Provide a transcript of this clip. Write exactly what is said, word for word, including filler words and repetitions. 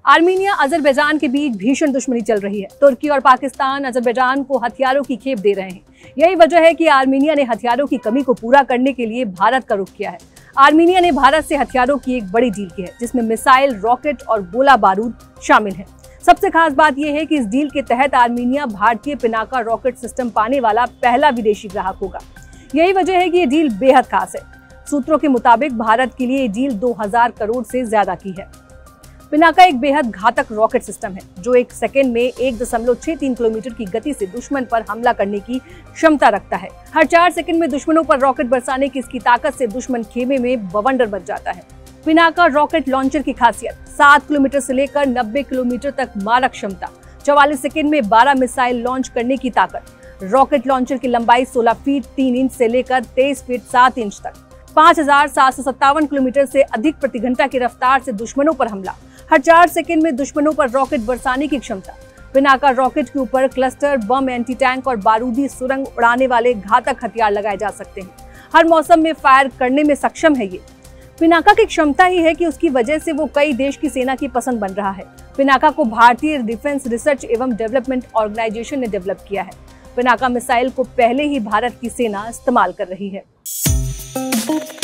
Armenia Azerbaijan के बीच भीषण दुश्मनी चल रही है। तुर्की और पाकिस्तान अजरबैजान को हथियारों की खेप दे रहे हैं। यही वजह है कि आर्मीनिया ने हथियारों की कमी को पूरा करने के लिए भारत का रुख किया है। आर्मीनिया ने भारत से हथियारों की एक बड़ी डील की है, जिसमें मिसाइल, रॉकेट और गोला बारूद शामिल है। सबसे खास बात यह है कि इस डील के तहत आर्मीनिया भारतीय पिनाका रॉकेट सिस्टम पाने वाला पहला विदेशी ग्राहक होगा। यही वजह है कि ये डील बेहद खास है। सूत्रों के मुताबिक भारत के लिए ये डील दो हज़ार करोड़ से ज्यादा की है। पिनाका एक बेहद घातक रॉकेट सिस्टम है, जो एक सेकेंड में एक दशमलव छह तीन किलोमीटर की गति से दुश्मन पर हमला करने की क्षमता रखता है। हर चार सेकंड में दुश्मनों पर रॉकेट बरसाने की इसकी ताकत से दुश्मन खेमे में बवंडर बच जाता है। पिनाका रॉकेट लॉन्चर की खासियत: सात किलोमीटर से लेकर नब्बे किलोमीटर तक मारक क्षमता, चौवालीस सेकंड में बारह मिसाइल लॉन्च करने की ताकत। रॉकेट लॉन्चर की लंबाई सोलह फीट तीन इंच से लेकर तेईस फीट सात इंच तक, पाँच हजार सात सौ सत्तावन किलोमीटर से अधिक प्रति घंटा की रफ्तार से दुश्मनों पर हमला, हर चार सेकंड में दुश्मनों पर रॉकेट बरसाने की क्षमता। पिनाका रॉकेट के ऊपर क्लस्टर बम, एंटी टैंक और बारूदी सुरंग उड़ाने वाले घातक हथियार लगाए जा सकते हैं। हर मौसम में फायर करने में सक्षम है ये। पिनाका की क्षमता ही है कि उसकी वजह से वो कई देश की सेना की पसंद बन रहा है। पिनाका को भारतीय डिफेंस रिसर्च एवं डेवलपमेंट ऑर्गेनाइजेशन ने डेवलप किया है। पिनाका मिसाइल को पहले ही भारत की सेना इस्तेमाल कर रही है।